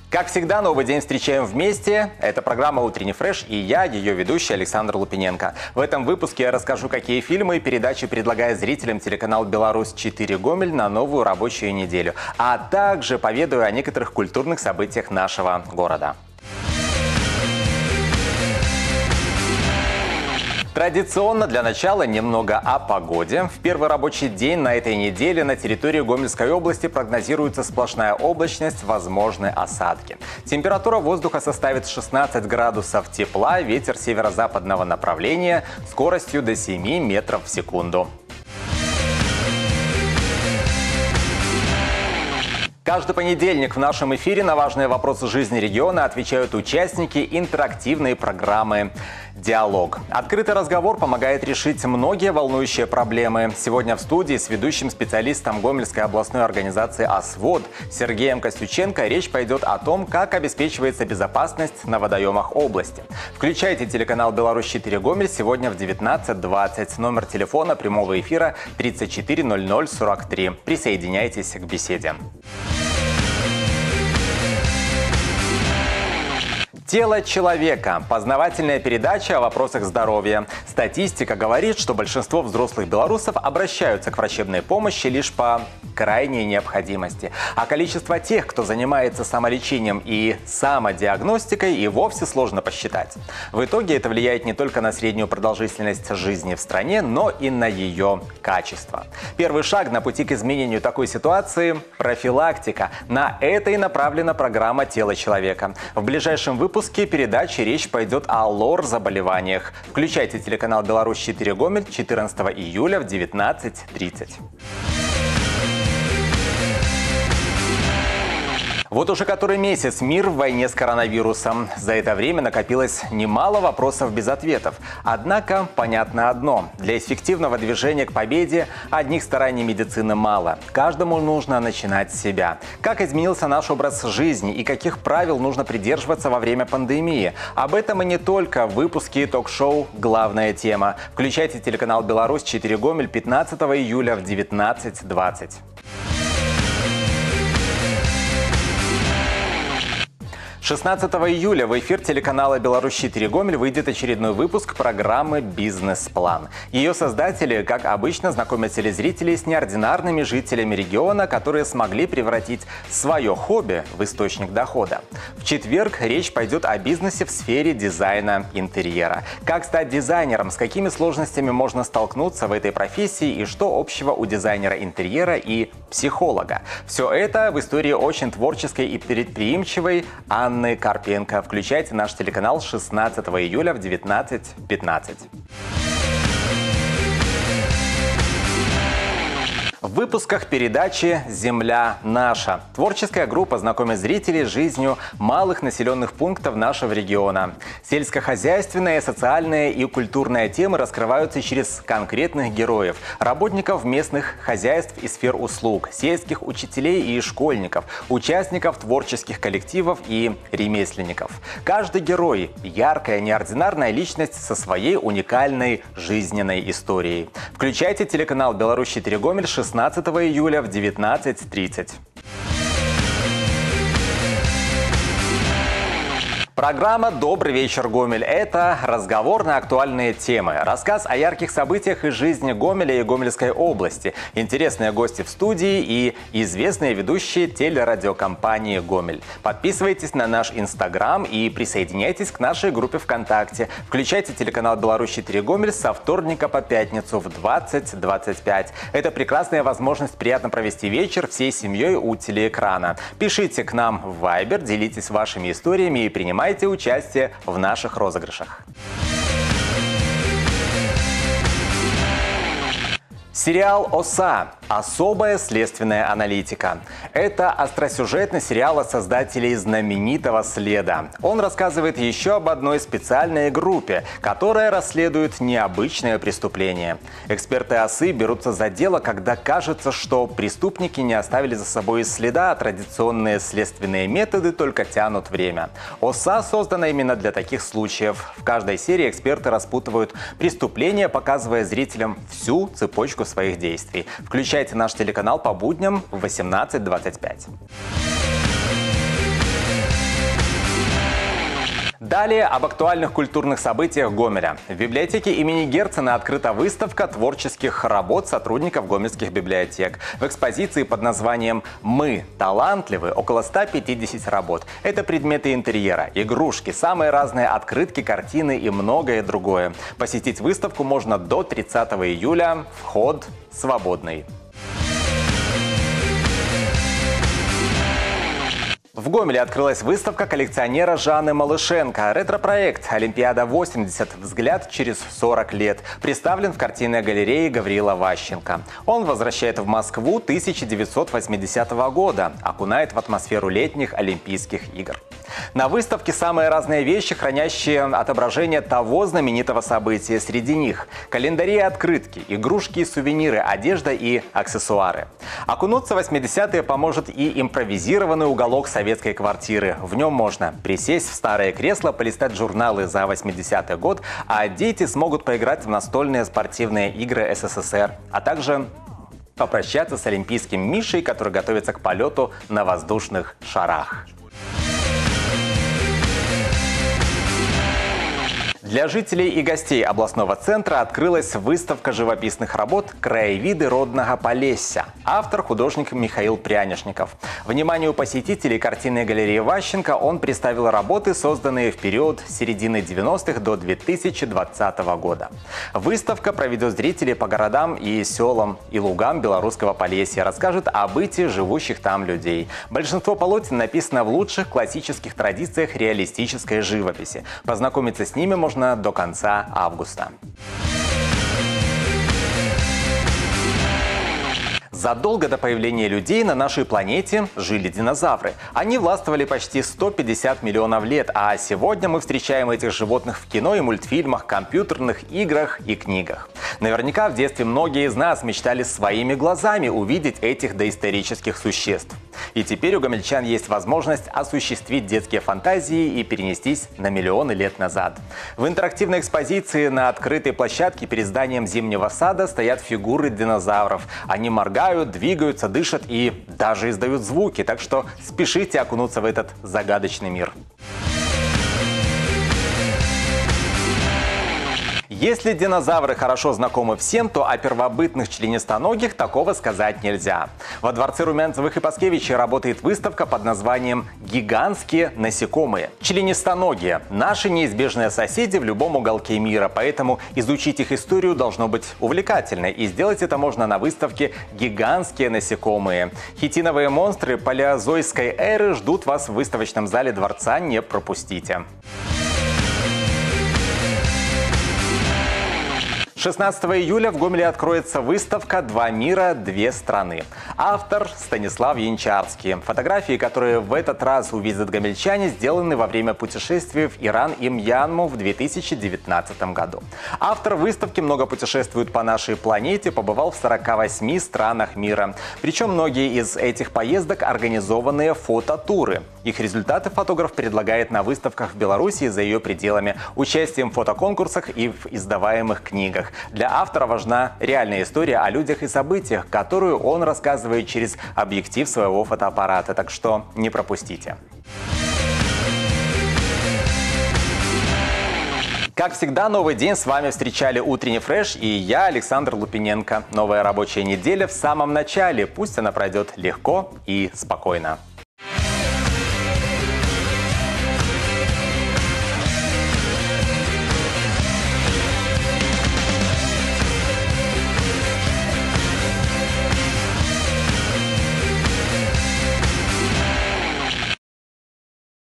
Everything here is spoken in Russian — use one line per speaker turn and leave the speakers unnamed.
Как всегда, новый день встречаем вместе. Это программа «Утренний фреш» и я, ее ведущий Александр Лупиненко. В этом выпуске я расскажу, какие фильмы и передачи предлагает зрителям телеканал «Беларусь-4 Гомель» на новую рабочую неделю. А также поведаю о некоторых культурных событиях нашего города. Традиционно для начала немного о погоде. В первый рабочий день на этой неделе на территории Гомельской области прогнозируется сплошная облачность, возможны осадки. Температура воздуха составит 16 градусов тепла, ветер северо-западного направления скоростью до 7 метров в секунду. Каждый понедельник в нашем эфире на важные вопросы жизни региона отвечают участники интерактивной программы «Диалог». Открытый разговор помогает решить многие волнующие проблемы. Сегодня в студии с ведущим специалистом Гомельской областной организации «Освод» Сергеем Костюченко речь пойдет о том, как обеспечивается безопасность на водоемах области. Включайте телеканал «Беларусь-4 Гомель» сегодня в 19:20. Номер телефона прямого эфира 34 00 43. Присоединяйтесь к беседе. «Тело человека» – познавательная передача о вопросах здоровья. Статистика говорит, что большинство взрослых белорусов обращаются к врачебной помощи лишь по крайней необходимости. А количество тех, кто занимается самолечением и самодиагностикой, и вовсе сложно посчитать. В итоге это влияет не только на среднюю продолжительность жизни в стране, но и на ее качество. Первый шаг на пути к изменению такой ситуации – профилактика. На это и направлена программа «Тело человека». В ближайшем выпуске передачи речь пойдет о лор-заболеваниях. Включайте телеканал «Беларусь-4 Гомель» 14 июля в 19:30. Вот уже который месяц мир в войне с коронавирусом. За это время накопилось немало вопросов без ответов. Однако понятно одно. Для эффективного движения к победе одних стараний медицины мало. Каждому нужно начинать с себя. Как изменился наш образ жизни и каких правил нужно придерживаться во время пандемии? Об этом и не только в выпуске ток-шоу «Главная тема». Включайте телеканал «Беларусь-4 Гомель» 15 июля в 19:20. 16 июля в эфир телеканала «Беларусь-4 Гомель» выйдет очередной выпуск программы «Бизнес-план». Ее создатели, как обычно, знакомят телезрителей с неординарными жителями региона, которые смогли превратить свое хобби в источник дохода. В четверг речь пойдет о бизнесе в сфере дизайна интерьера. Как стать дизайнером, с какими сложностями можно столкнуться в этой профессии и что общего у дизайнера интерьера и психолога. Все это в истории очень творческой и предприимчивой Анны Карпенко. Включайте наш телеканал 16 июля в 19:15. В выпусках передачи «Земля наша» творческая группа знакомит зрителей с жизнью малых населенных пунктов нашего региона. Сельскохозяйственные, социальные и культурные темы раскрываются через конкретных героев, работников местных хозяйств и сфер услуг, сельских учителей и школьников, участников творческих коллективов и ремесленников. Каждый герой – яркая, неординарная личность со своей уникальной жизненной историей. Включайте телеканал «Беларусь-4 Гомель» 16 июля в 19:30. Программа «Добрый вечер, Гомель» – это разговор на актуальные темы, рассказ о ярких событиях из жизни Гомеля и Гомельской области, интересные гости в студии и известные ведущие телерадиокомпании «Гомель». Подписывайтесь на наш Инстаграм и присоединяйтесь к нашей группе ВКонтакте. Включайте телеканал «Беларусь-4 Гомель» со вторника по пятницу в 20:25. Это прекрасная возможность приятно провести вечер всей семьей у телеэкрана. Пишите к нам в Viber, делитесь вашими историями и принимайте участие в наших розыгрышах. Сериал «ОСА» – особая следственная аналитика. Это остросюжетный сериал от создателей знаменитого «Следа». Он рассказывает еще об одной специальной группе, которая расследует необычное преступление. Эксперты ОСы берутся за дело, когда кажется, что преступники не оставили за собой следа, а традиционные следственные методы только тянут время. «ОСА» создана именно для таких случаев. В каждой серии эксперты распутывают преступления, показывая зрителям всю цепочку своих действий. Включайте наш телеканал по будням в 18:25. Далее об актуальных культурных событиях Гомеля. В библиотеке имени Герцена открыта выставка творческих работ сотрудников гомельских библиотек. В экспозиции под названием «Мы талантливы» около 150 работ. Это предметы интерьера, игрушки, самые разные открытки, картины и многое другое. Посетить выставку можно до 30 июля. Вход свободный. В Гомеле открылась выставка коллекционера Жанны Малышенко. Ретро-проект «Олимпиада-80. Взгляд через 40 лет» представлен в картинной галерее Гавриила Ващенко. Он возвращает в Москву 1980 года, окунает в атмосферу летних Олимпийских игр. На выставке самые разные вещи, хранящие отображение того знаменитого события. Среди них календари и открытки, игрушки и сувениры, одежда и аксессуары. Окунуться в 80-е поможет и импровизированный уголок советской квартиры. В нем можно присесть в старое кресло, полистать журналы за 80-й год, а дети смогут поиграть в настольные спортивные игры СССР, а также попрощаться с олимпийским Мишей, который готовится к полету на воздушных шарах. Для жителей и гостей областного центра открылась выставка живописных работ «Краевиды родного Полесья». Автор – художник Михаил Прянишников. Вниманию посетителей картинной галереи Ващенко он представил работы, созданные в период с середины 90-х до 2020 года. Выставка проведет зрителей по городам и селам и лугам белорусского Полесья, расскажет о быте живущих там людей. Большинство полотен написано в лучших классических традициях реалистической живописи. Познакомиться с ними можно до конца августа. Задолго до появления людей на нашей планете жили динозавры. Они властвовали почти 150 миллионов лет, а сегодня мы встречаем этих животных в кино и мультфильмах, компьютерных играх и книгах. Наверняка в детстве многие из нас мечтали своими глазами увидеть этих доисторических существ. И теперь у гомельчан есть возможность осуществить детские фантазии и перенестись на миллионы лет назад. В интерактивной экспозиции на открытой площадке перед зданием Зимнего сада стоят фигуры динозавров. Они моргают, двигаются, дышат и даже издают звуки. Так что спешите окунуться в этот загадочный мир. Если динозавры хорошо знакомы всем, то о первобытных членистоногих такого сказать нельзя. Во дворце Румянцевых и Паскевичей работает выставка под названием «Гигантские насекомые». Членистоногие – наши неизбежные соседи в любом уголке мира, поэтому изучить их историю должно быть увлекательно. И сделать это можно на выставке «Гигантские насекомые». Хитиновые монстры палеозойской эры ждут вас в выставочном зале дворца, не пропустите. 16 июля в Гомеле откроется выставка «Два мира, две страны». Автор – Станислав Янчарский. Фотографии, которые в этот раз увидят гомельчане, сделаны во время путешествия в Иран и Мьянму в 2019 году. Автор выставки много путешествует по нашей планете, побывал в 48 странах мира. Причем многие из этих поездок – организованные фототуры. Их результаты фотограф предлагает на выставках в Беларуси и за ее пределами, участием в фотоконкурсах и в издаваемых книгах. Для автора важна реальная история о людях и событиях, которую он рассказывает через объектив своего фотоаппарата. Так что не пропустите. Как всегда, новый день с вами встречали «Утренний фреш» и я, Александр Лупиненко. Новая рабочая неделя в самом начале. Пусть она пройдет легко и спокойно.